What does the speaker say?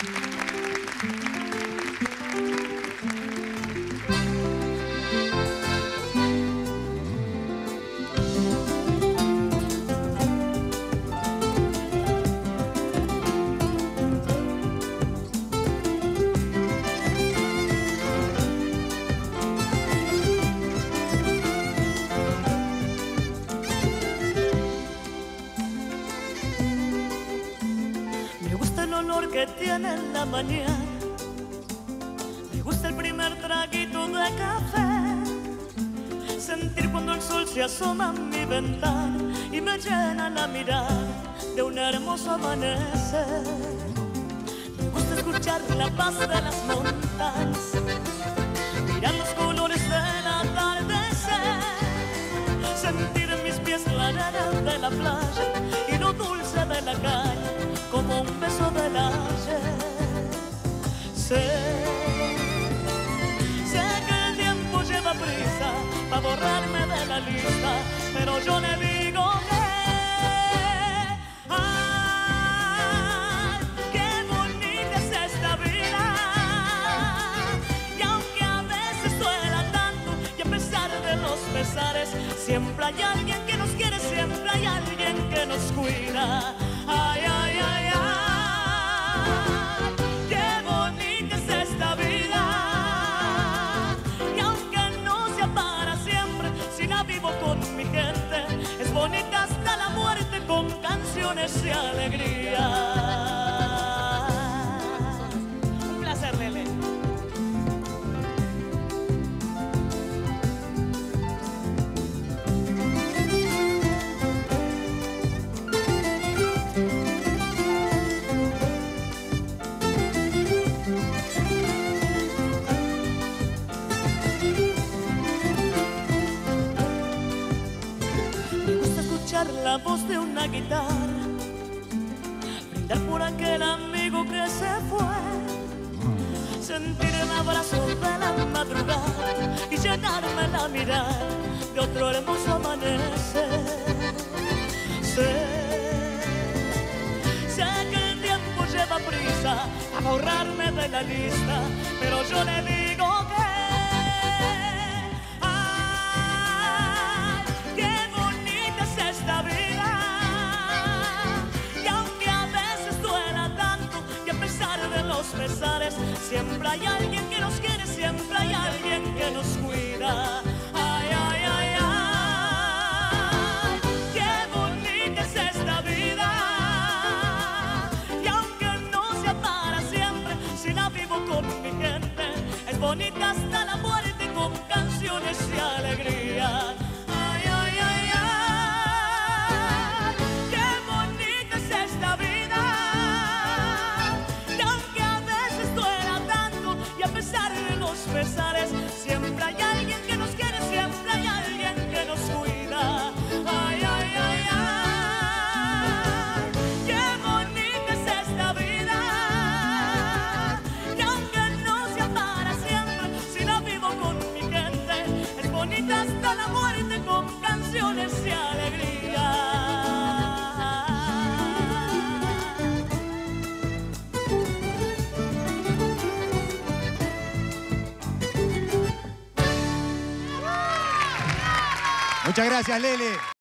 Que tiene en la mañana, me gusta el primer traguito de café, sentir cuando el sol se asoma a mi ventana y me llena la mirada de un hermoso amanecer. Me gusta escuchar la paz de las montañas, mirar los colores del atardecer, sentir en mis pies la arena de la playa y lo dulce de la calle como un beso del ayer. Sé que el tiempo lleva prisa para borrarme de la lista, pero yo le digo que ¡ay, qué bonita es esta vida! Y aunque a veces duela tanto y a pesar de los pesares, siempre hay alguien que nos quiere, siempre hay alguien que nos cuida. Ay, ay, ay, ay, qué bonita es esta vida. Y aunque no sea para siempre, si la vivo con mi gente, es bonita hasta la muerte con canciones y alegría. Un placer, Lele. La voz de una guitarra, brindar por aquel amigo que se fue, sentir el abrazo de la madrugada y llenarme la mirada de otro hermoso amanecer. Sé que el tiempo lleva prisa a borrarme de la lista, pero yo le digo que esta vida. Y aunque a veces duela tanto y a pesar de los pesares, siempre hay alguien que nos quiere, siempre hay alguien que nos cuida. Ay, ay, ay, ay, qué bonita es esta vida. Y aunque no sea para siempre, si la vivo con mi gente, es bonita hasta la muerte con canciones y alegría. Pesares, siempre hay alguien que nos quiere, siempre hay alguien que nos cuida. Ay, ay, ay, ay, qué bonita es esta vida. Y aunque no sea para siempre, si la vivo con mi gente, es bonita hasta la muerte con canciones y alegría. Muchas gracias, Lele.